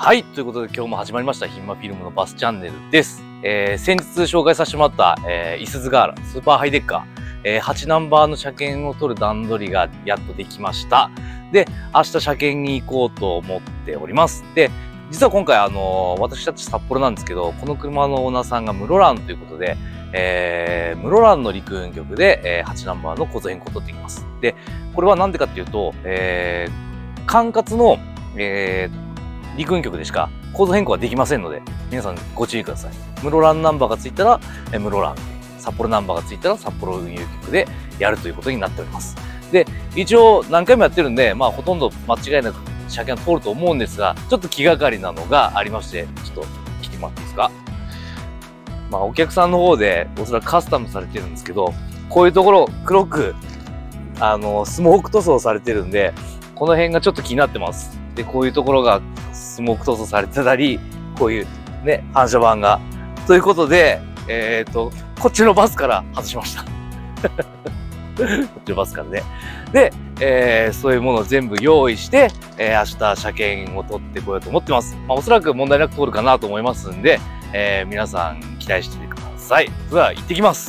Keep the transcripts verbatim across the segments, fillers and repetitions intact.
はい。ということで今日も始まりましたヒンマフィルムのバスチャンネルです。えー、先日紹介させてもらった、えー、いすゞガーラスーパーハイデッカー、えー、はちナンバーの車検を取る段取りがやっとできました。で、明日車検に行こうと思っております。で、実は今回あのー、私たち札幌なんですけど、この車のオーナーさんが室蘭ということで、えー、室蘭の陸運局で、えー、はちナンバーの構造変更を取っていきます。で、これはなんでかっていうと、えー、管轄の、えー陸運局でしか構造変更はできませんので、皆さんご注意ください。室蘭ナンバーがついたら、え室蘭、札幌ナンバーがついたら札幌運輸局でやるということになっております。で、一応何回もやってるんで、まあほとんど間違いなく車検は通ると思うんですが、ちょっと気がかりなのがありまして、ちょっと聞いてもらっていいですか。まあお客さんの方でおそらくカスタムされてるんですけど、こういうところ黒く、あの、スモーク塗装されてるんで、この辺がちょっと気になってます。で、こういうところがスモーク塗装されてたり、こういうね、反射板が。ということで、えっと、こっちのバスから外しました。こっちのバスからね。で、えー、そういうものを全部用意して、えー、明日車検を取ってこようと思ってます。まあ、おそらく問題なく通るかなと思いますんで、えー、皆さん期待しててください。それでは行ってきます。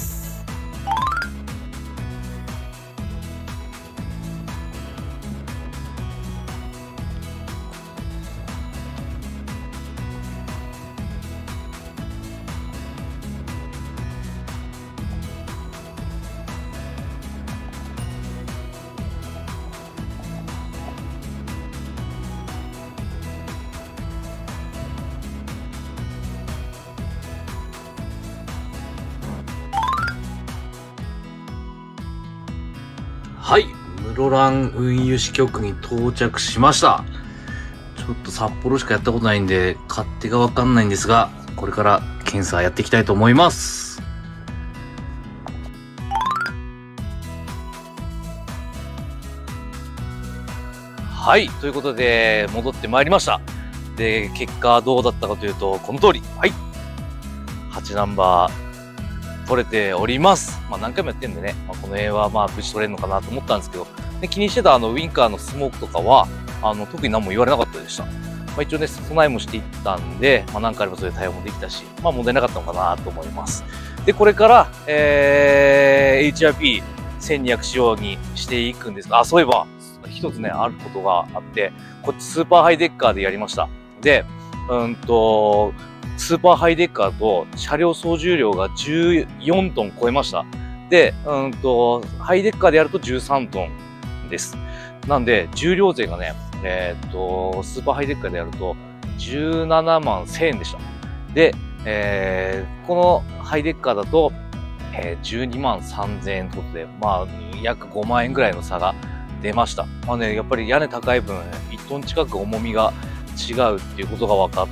はい。室蘭運輸支局に到着しました。ちょっと札幌しかやったことないんで、勝手がわかんないんですが、これから検査やっていきたいと思います。はい。ということで、戻ってまいりました。で、結果どうだったかというと、この通り。はい。はちナンバー。取れております。まあ何回もやってんでね、まあ、この辺はまあ無事取れるのかなと思ったんですけど、で気にしてたあのウインカーのスモークとかは、あの特に何も言われなかったでした。まあ一応ね、備えもしていったんで、まあ何回もそれで対応もできたし、まあ問題なかったのかなと思います。で、これから、えー、エイチアールピーせんにひゃく 仕様にしていくんですが、あ、そういえば、一つね、あることがあって、こっちスーパーハイデッカーでやりました。で、うんと、スーパーハイデッカーと車両総重量がじゅうよんトン超えました。で、うんと、ハイデッカーでやるとじゅうさんトンです。なんで、重量税がね、えー、っと、スーパーハイデッカーでやるとじゅうななまんせんえんでした。で、えー、このハイデッカーだと、えー、じゅうにまんさんぜんえんということで、まあ、約ごまんえんぐらいの差が出ました。まあね、やっぱり屋根高い分、いちトン近く重みが違うっていうことが分かって、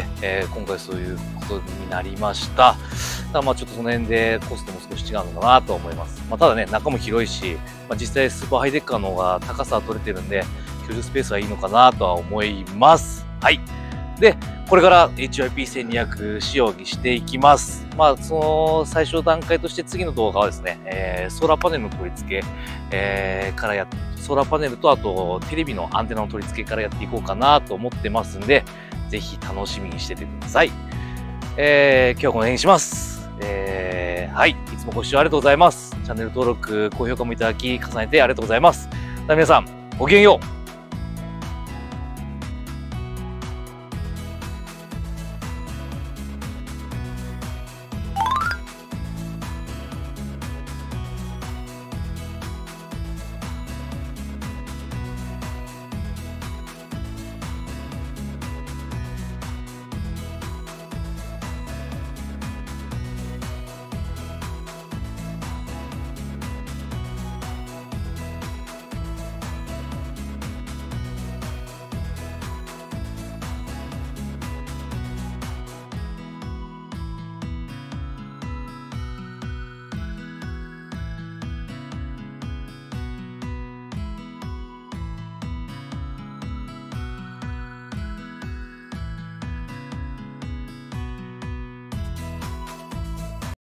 えー、今回そういうことになりました。ただまあちょっとその辺でコストも少し違うのかなと思います。まあ、ただね、中も広いし、まあ、実際スーパーハイデッカーの方が高さは取れてるんで、居住スペースはいいのかなとは思います。はい。で、これから エイチアールピーせんにひゃく 仕様にしていきます。まあ、その最初段階として次の動画はですね、えー、ソーラーパネルの取り付け、えー、からやって、ソーラーパネルとあとテレビのアンテナの取り付けからやっていこうかなと思ってますんで、ぜひ楽しみにしててください。えー、今日はこの辺にします。えー、はい。いつもご視聴ありがとうございます。チャンネル登録、高評価もいただき、重ねてありがとうございます。皆さん、ごきげんよう。